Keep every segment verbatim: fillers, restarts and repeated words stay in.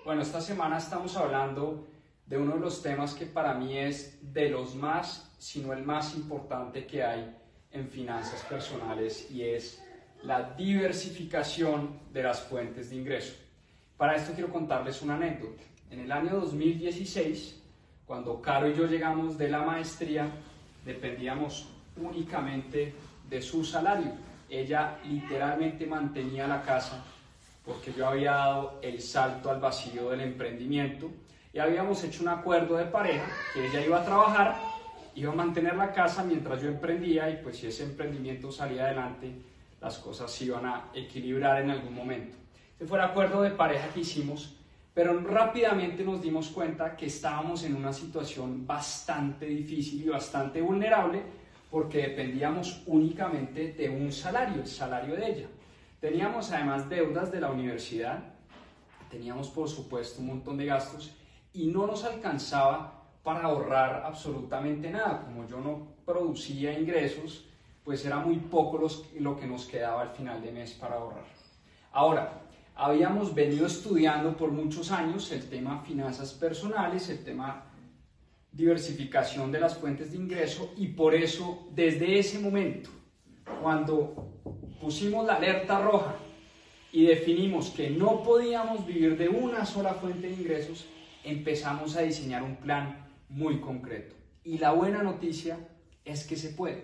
Bueno, esta semana estamos hablando de uno de los temas que para mí es de los más, si no el más importante que hay en finanzas personales, y es la diversificación de las fuentes de ingreso. Para esto quiero contarles una anécdota. En el año dos mil dieciséis, cuando Caro y yo llegamos de la maestría, dependíamos únicamente de su salario. Ella literalmente mantenía la casa porque yo había dado el salto al vacío del emprendimiento y habíamos hecho un acuerdo de pareja que ella iba a trabajar, iba a mantener la casa mientras yo emprendía, y pues si ese emprendimiento salía adelante, las cosas se iban a equilibrar en algún momento. Ese fue el acuerdo de pareja que hicimos, pero rápidamente nos dimos cuenta que estábamos en una situación bastante difícil y bastante vulnerable porque dependíamos únicamente de un salario, el salario de ella. Teníamos además deudas de la universidad, teníamos por supuesto un montón de gastos y no nos alcanzaba para ahorrar absolutamente nada. Como yo no producía ingresos, pues era muy poco los, lo que nos quedaba al final de mes para ahorrar. Ahora, habíamos venido estudiando por muchos años el tema finanzas personales, el tema diversificación de las fuentes de ingreso, y por eso desde ese momento, cuando pusimos la alerta roja y definimos que no podíamos vivir de una sola fuente de ingresos, empezamos a diseñar un plan muy concreto. Y la buena noticia es que se puede.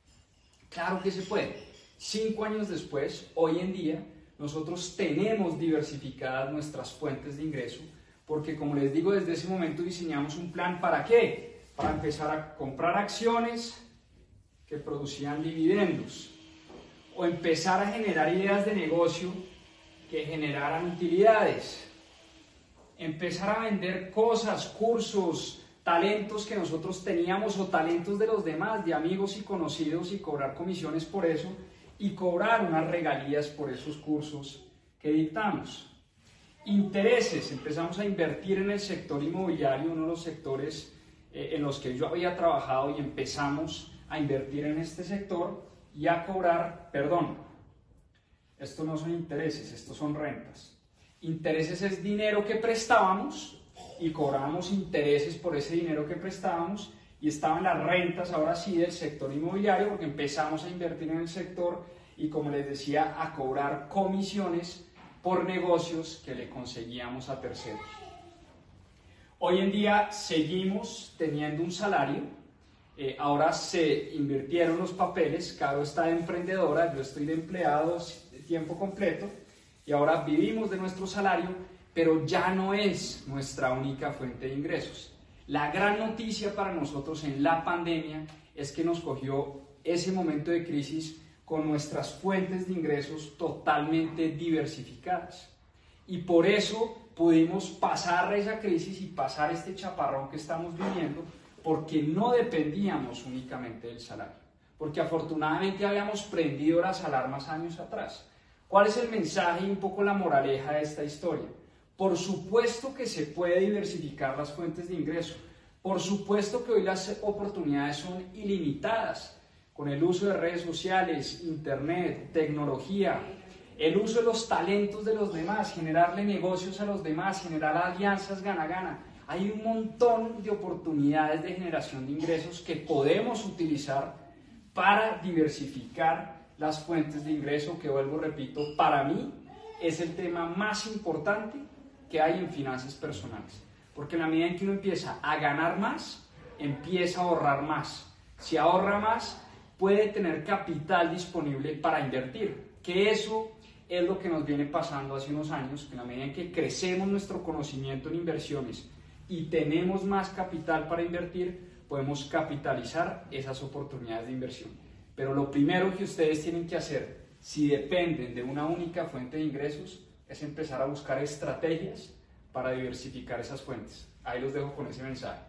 Claro que se puede. Cinco años después, hoy en día, nosotros tenemos diversificadas nuestras fuentes de ingreso, porque como les digo, desde ese momento diseñamos un plan. ¿Para qué? Para empezar a comprar acciones que producían dividendos, o empezar a generar ideas de negocio que generaran utilidades, empezar a vender cosas, cursos, talentos que nosotros teníamos o talentos de los demás, de amigos y conocidos, y cobrar comisiones por eso y cobrar unas regalías por esos cursos que dictamos. Intereses, empezamos a invertir en el sector inmobiliario, uno de los sectores eh, en los que yo había trabajado, y empezamos a invertir en este sector y a cobrar, perdón, estos no son intereses, estos son rentas. Intereses es dinero que prestábamos y cobrábamos intereses por ese dinero que prestábamos, y estaban las rentas, ahora sí, del sector inmobiliario, porque empezamos a invertir en el sector y, como les decía, a cobrar comisiones por negocios que le conseguíamos a terceros. Hoy en día seguimos teniendo un salario. Eh, ahora se invirtieron los papeles, Caro está de emprendedora, yo estoy de empleado de tiempo completo, y ahora vivimos de nuestro salario, pero ya no es nuestra única fuente de ingresos. La gran noticia para nosotros en la pandemia es que nos cogió ese momento de crisis con nuestras fuentes de ingresos totalmente diversificadas, y por eso pudimos pasar esa crisis y pasar este chaparrón que estamos viviendo, porque no dependíamos únicamente del salario, porque afortunadamente habíamos prendido las alarmas años atrás. ¿Cuál es el mensaje y un poco la moraleja de esta historia? Por supuesto que se puede diversificar las fuentes de ingreso, por supuesto que hoy las oportunidades son ilimitadas, con el uso de redes sociales, internet, tecnología, el uso de los talentos de los demás, generarle negocios a los demás, generar alianzas gana-gana. Hay un montón de oportunidades de generación de ingresos que podemos utilizar para diversificar las fuentes de ingreso, que, vuelvo, repito, para mí es el tema más importante que hay en finanzas personales. Porque en la medida en que uno empieza a ganar más, empieza a ahorrar más. Si ahorra más, puede tener capital disponible para invertir, que eso es lo que nos viene pasando hace unos años, que en la medida en que crecemos nuestro conocimiento en inversiones y tenemos más capital para invertir, podemos capitalizar esas oportunidades de inversión. Pero lo primero que ustedes tienen que hacer, si dependen de una única fuente de ingresos, es empezar a buscar estrategias para diversificar esas fuentes. Ahí los dejo con ese mensaje.